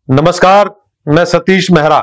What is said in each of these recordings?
नमस्कार, मैं सतीश मेहरा।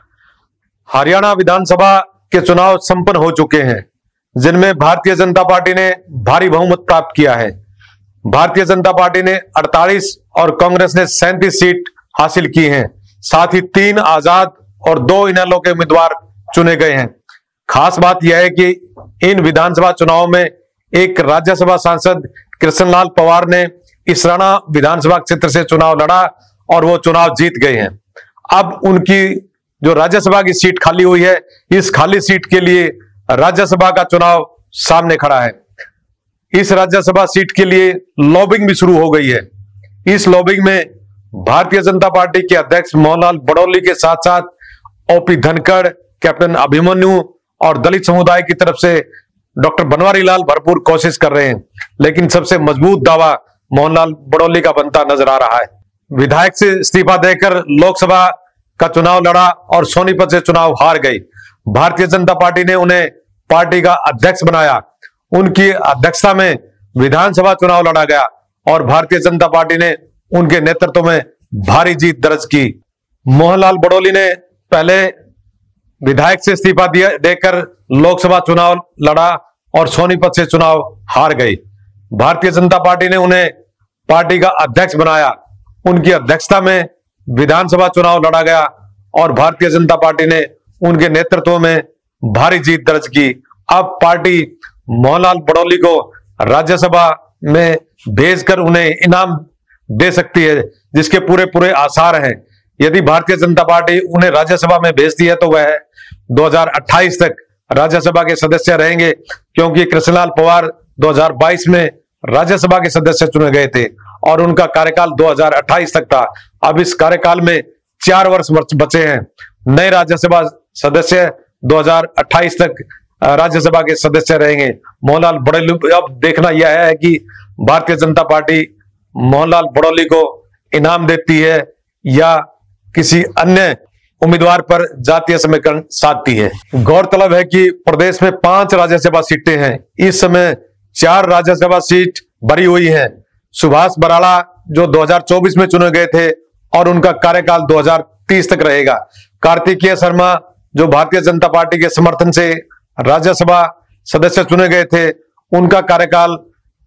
हरियाणा विधानसभा के चुनाव संपन्न हो चुके हैं, जिनमें भारतीय जनता पार्टी ने भारी बहुमत प्राप्त किया है। भारतीय जनता पार्टी ने 48 और कांग्रेस ने 37 सीट हासिल की हैं। साथ ही 3 आजाद और 2 इनेलो के उम्मीदवार चुने गए हैं। खास बात यह है कि इन विधानसभा चुनाव में एक राज्यसभा सांसद कृष्णलाल पवार ने इसराना विधानसभा क्षेत्र से चुनाव लड़ा और वो चुनाव जीत गए हैं। अब उनकी जो राज्यसभा की सीट खाली हुई है, इस खाली सीट के लिए राज्यसभा का चुनाव सामने खड़ा है। इस राज्यसभा सीट के लिए लॉबिंग भी शुरू हो गई है। इस लॉबिंग में भारतीय जनता पार्टी के अध्यक्ष मोहनलाल बड़ौली के साथ साथ ओपी धनखड़, कैप्टन अभिमन्यु और दलित समुदाय की तरफ से डॉक्टर बनवारी लाल भरपूर कोशिश कर रहे हैं, लेकिन सबसे मजबूत दावा मोहनलाल बड़ौली का बनता नजर आ रहा है। विधायक से इस्तीफा देकर लोकसभा का चुनाव लड़ा और सोनीपत से चुनाव हार गई। भारतीय जनता पार्टी ने उन्हें पार्टी का अध्यक्ष बनाया। उनकी अध्यक्षता में विधानसभा चुनाव लड़ा गया और भारतीय जनता पार्टी ने उनके नेतृत्व में भारी जीत दर्ज की। मोहनलाल बड़ौली ने पहले विधायक से इस्तीफा देकर लोकसभा चुनाव लड़ा और सोनीपत से चुनाव हार गई। भारतीय जनता पार्टी ने उन्हें पार्टी का अध्यक्ष बनाया। उनकी अध्यक्षता में विधानसभा चुनाव लड़ा गया और भारतीय जनता पार्टी ने उनके नेतृत्व में भारी जीत दर्ज की। अब पार्टी मोहनलाल बड़ौली को राज्यसभा में भेजकर उन्हें इनाम दे सकती है, जिसके पूरे आसार हैं। यदि भारतीय जनता पार्टी उन्हें राज्यसभा में भेजती है तो वह 2028 तक राज्यसभा के सदस्य रहेंगे, क्योंकि कृष्णलाल पवार 2022 में राज्यसभा के सदस्य चुने गए थे और उनका कार्यकाल 2028 तक था। अब इस कार्यकाल में 4 वर्ष बचे हैं। नए राज्यसभा सदस्य 2028 तक राज्यसभा के सदस्य रहेंगे। मोहनलाल बड़ौली, अब देखना यह है कि भारतीय जनता पार्टी मोहनलाल बड़ौली को इनाम देती है या किसी अन्य उम्मीदवार पर जातीय समीकरण साधती है। गौरतलब है कि प्रदेश में 5 राज्यसभा सीटें हैं। इस समय 4 राज्यसभा सीट भरी हुई हैं। सुभाष बराला जो 2024 में चुने गए थे और उनका कार्यकाल 2030 तक रहेगा। कार्तिकेय शर्मा जो भारतीय जनता पार्टी के समर्थन से राज्यसभा सदस्य चुने गए थे, उनका कार्यकाल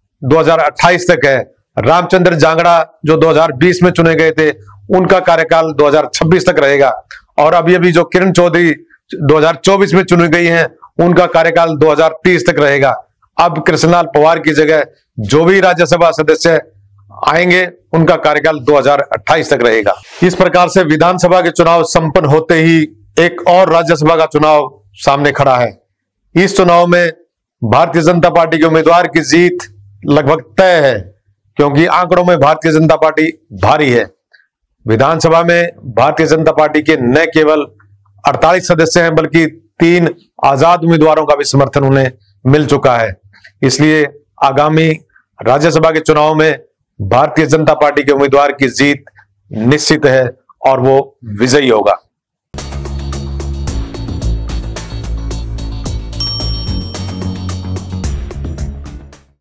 2028 तक है। रामचंद्र जांगड़ा जो 2020 में चुने गए थे, उनका कार्यकाल 2026 तक रहेगा। और अभी जो किरण चौधरी 2024 में चुनी गई हैं, उनका कार्यकाल 2030 तक रहेगा। अब कृष्णलाल पवार की जगह जो भी राज्यसभा सदस्य आएंगे, उनका कार्यकाल 2028 तक रहेगा। इस प्रकार से विधानसभा के चुनाव संपन्न होते ही एक और राज्यसभा का चुनाव सामने खड़ा है। इस चुनाव में भारतीय जनता पार्टी के उम्मीदवार की जीत लगभग तय है, क्योंकि आंकड़ों में भारतीय जनता पार्टी भारी है। विधानसभा में भारतीय जनता पार्टी के न केवल 48 सदस्य हैं, बल्कि 3 आजाद उम्मीदवारों का भी समर्थन उन्हें मिल चुका है। इसलिए आगामी राज्यसभा के चुनाव में भारतीय जनता पार्टी के उम्मीदवार की जीत निश्चित है और वो विजयी होगा।